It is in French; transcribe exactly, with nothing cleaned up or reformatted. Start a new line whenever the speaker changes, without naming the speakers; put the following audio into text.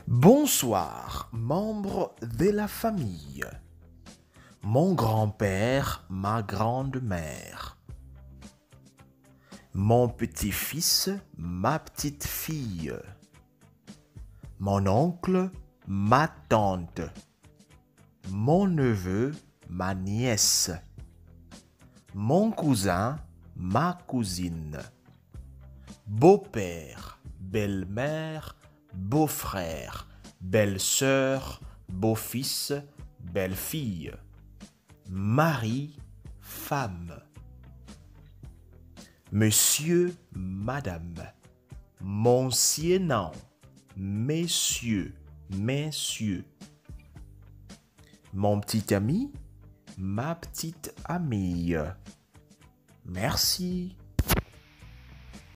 Bonsoir, membres de la famille. Mon grand-père, ma grand-mère. Mon petit-fils, ma petite-fille. Mon oncle, ma tante. Mon neveu, ma nièce. Mon cousin, ma cousine. Beau-père, belle-mère, beau-frère, belle-sœur, beau-fils, belle-fille. Mari, femme. Monsieur, madame. Monsieur, non. Messieurs, messieurs. Mon petit ami, ma petite amie. Merci.